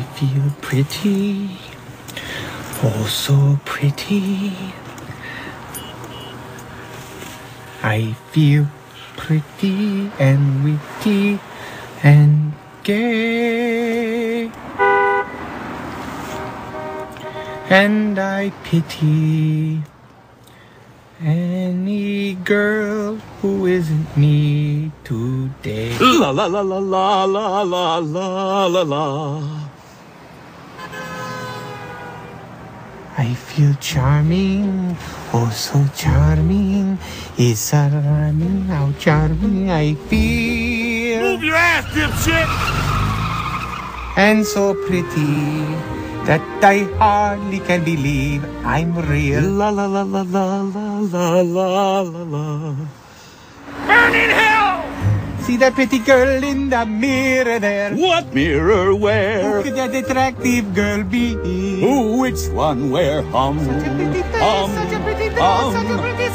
feel pretty, oh so pretty. I feel pretty and witty and gay, and I pity any girl who isn't me today. La la la la la la la la la la. I feel charming, oh so charming. It's alarming how charming I feel. Move your ass, dipshit! And so pretty that I hardly can believe I'm real. La la la la la la la la la la. Burn in hell! See that pretty girl in the mirror there? What mirror where? Who could that attractive girl be? Who, which one, where? Such a pretty face, such a pretty face, such a pretty